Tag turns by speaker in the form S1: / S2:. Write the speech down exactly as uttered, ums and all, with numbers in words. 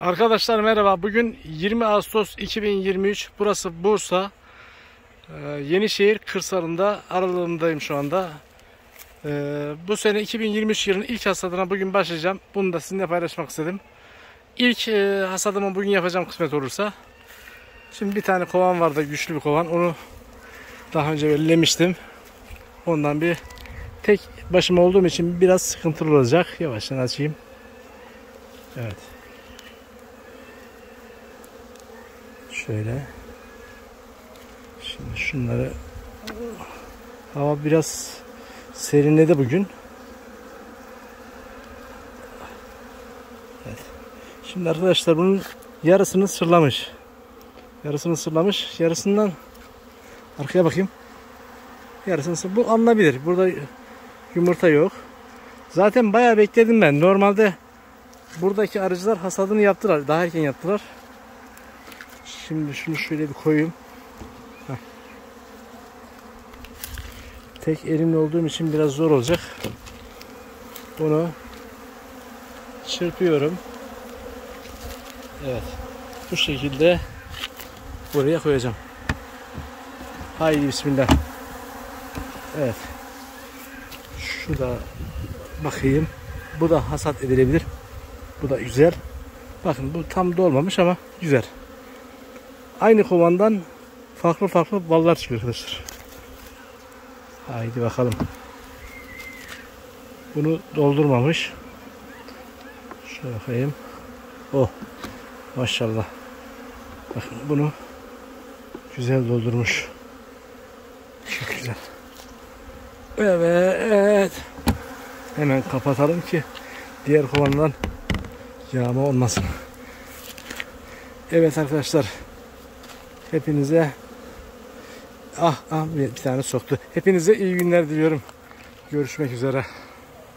S1: Arkadaşlar merhaba. Bugün yirmi Ağustos iki bin yirmi üç. Burası Bursa. Ee, Yenişehir kırsalında aralığındayım şu anda. Ee, bu sene iki bin yirmi üç yılının ilk hasadına bugün başlayacağım. Bunu da sizinle paylaşmak istedim. İlk e, hasadımı bugün yapacağım kısmet olursa. Şimdi bir tane kovan vardı, güçlü bir kovan. Onu daha önce belirlemiştim. Ondan bir tek başıma olduğum için biraz sıkıntılı olacak. Yavaştan açayım. Evet. Şöyle. Şimdi şunları, hava biraz serinledi bugün. Evet. Şimdi arkadaşlar bunun yarısını sırlamış. Yarısını sırlamış. Yarısından arkaya bakayım. Yarısını sır. Bu alınabilir. Burada yumurta yok. Zaten bayağı bekledim ben. Normalde buradaki arıcılar hasadını yaptılar. Daha erken yaptılar. Şimdi şunu şöyle bir koyayım. Heh. Tek elimle olduğum için biraz zor olacak. Bunu çırpıyorum. Evet. Bu şekilde buraya koyacağım. Haydi bismillah. Evet. Şu da bakayım. Bu da hasat edilebilir. Bu da güzel. Bakın bu tam dolmamış ama güzel. Aynı kovandan farklı farklı ballar çıkıyor arkadaşlar. Haydi bakalım. Bunu doldurmamış. Şöyle bakayım. Oh. Maşallah. Bakın bunu güzel doldurmuş. Çok güzel. Evet. Hemen kapatalım ki diğer kovandan yağma olmasın. Evet arkadaşlar. Hepinize ah ah bir tane soktu. Hepinize iyi günler diliyorum. Görüşmek üzere.